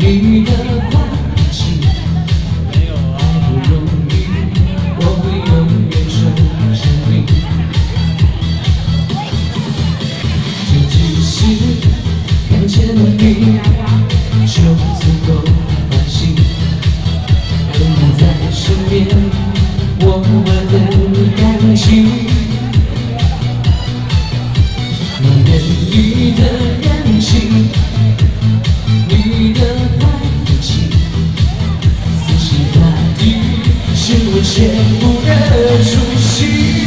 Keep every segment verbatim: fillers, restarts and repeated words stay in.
你的关心，没有啊，不容易，我会永远守着你。这只是看见了你就足够欢喜，有你在身边，我很感激。能给你的人情。 你的爱情，死心塌地，是我全部的初心。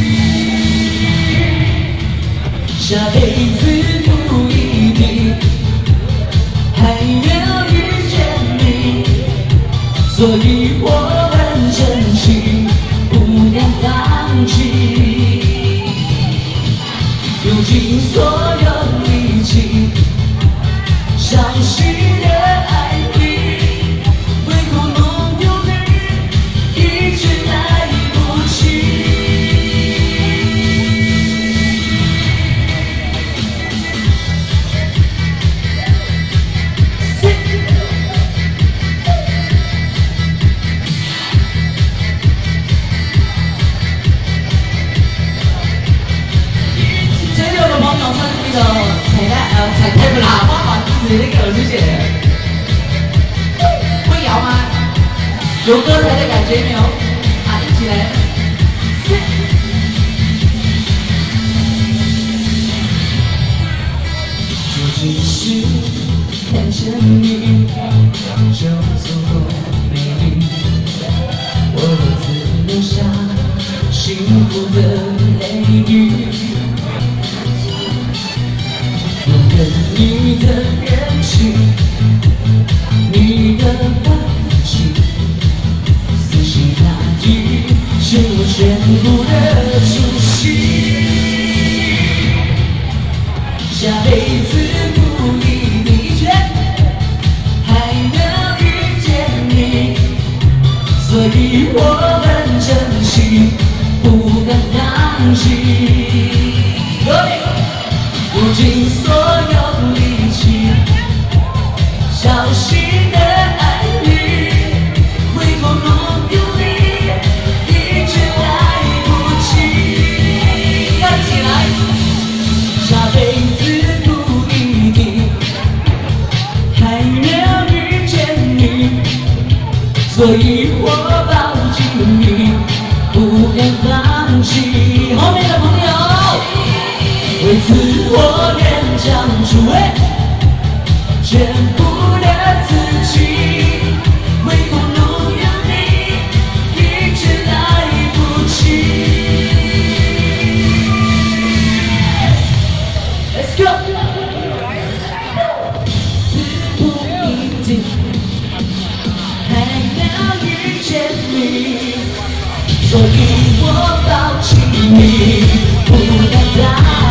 下辈子不一定还能遇见你，所以我很珍惜，不敢放弃，用尽所有力气，相信。 你那个谢谢，会摇吗？有歌台的感觉没有？啊，一起来！就只是看见你就足够美丽，我独自留下幸福的泪雨。 能跟你的人情，你的关心，死心塌地，是我全部的初心。下辈子不一定还能遇见你，所以我很珍惜，不敢放弃。用尽所有力气，小心的爱你，回头路有你，一直来不及。站起来，下辈子不一定还能遇见你，所以我抱紧你，不敢放弃。后面的朋友。 为此我愿将出全部的自己，回头路有你，一直来不及。Let's go。自不一定还能遇见你，所以我抱紧你，不敢再。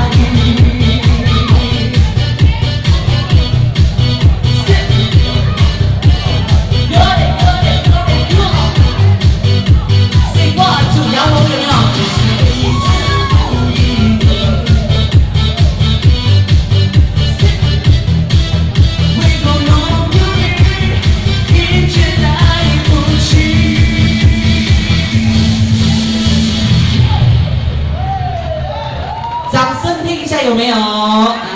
掌声听一下有没有？